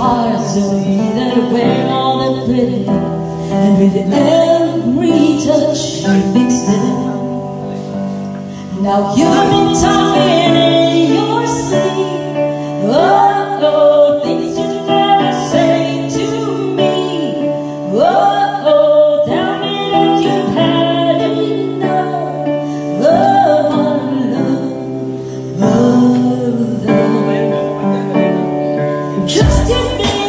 parts of me that wear all the pretty, and with every touch you fixed it. Now you've been talking in your sleep, oh, things you never say to me. Oh, tell me that you've had enough of love, of love. Just give me